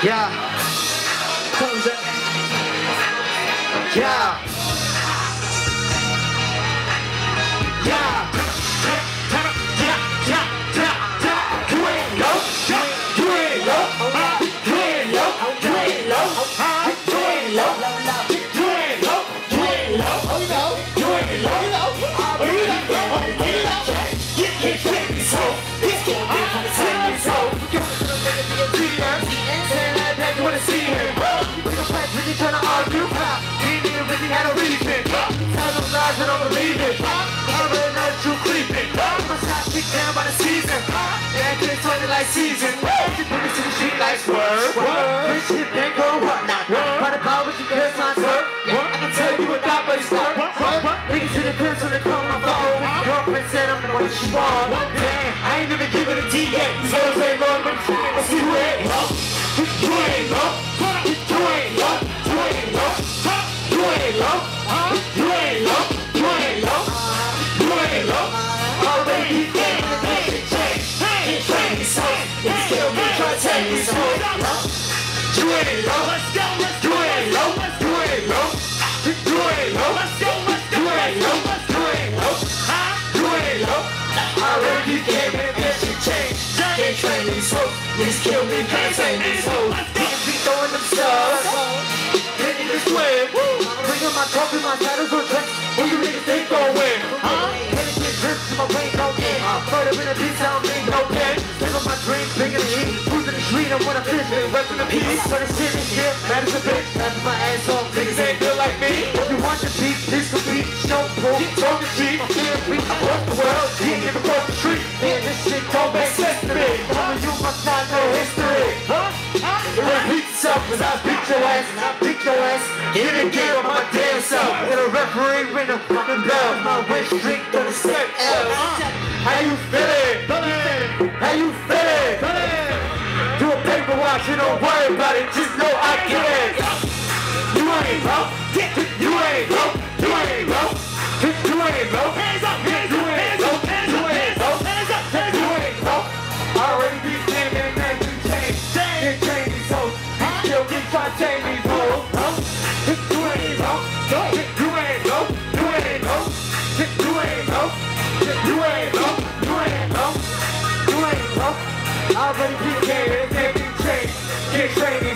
Yeah. Yeah. Yeah. Like season, you put it to the street like swerve. Rich hip then go whatnot. By the power with your girls on serve. I can tell you what that place work. Niggas to the pins when they come on my phone. Girlfriend said I'm the one she want. Damn, I ain't never give it a D yet. These girls ain't wrong, but let's see who ain't low. You ain't low. You ain't low. You ain't low. You ain't low. You ain't low. You ain't low. You ain't low. Already dead. It's kill me, try to take me slow. You ain't low, you ain't low, you ain't low, you ain't low, you ain't low, you ain't low, you ain't low. I already came in and that shit changed. Can't train these hoes, niggas kill me, can't train these hoes. Niggas be throwing them stars, hitting this way. Bring up my coffee, my saddles on track. Who you niggas think gon' win? Hitting get drips in my brain, no in. Put up in a piece, I don't need no pen. My dreams bigger than heat. Who's in the street? I wanna fish. Reppin' the peace. So the shit is shit. Mad as a bitch. That's my ass off. Niggas ain't good like me. If you want the beat, this could be show proof. Talk the street. I'm feeling free. I walk the world. You ain't even cross the street. Yeah, this shit don't make sense to me. Some of you must not know history. It repeats itself as I beat your ass. And I beat your ass. Get it again on my damn self. And a referee ring a fucking bell. My wish drink on the set L. How you feeling? How you feeling? Do a paper watch, you don't worry about it, just know I can. You ain't low, you ain't low, you ain't low, you ain't low, hands up, hands up, hands up, hands up, hands up, hands up, you ain't low. Already be damn and then you change, can't change these hoes. Still be trying to change these hoes. You ain't low, you ain't low, you ain't low, you ain't low, you ain't low, you ain't low. I already became it, can't be changed. Get training.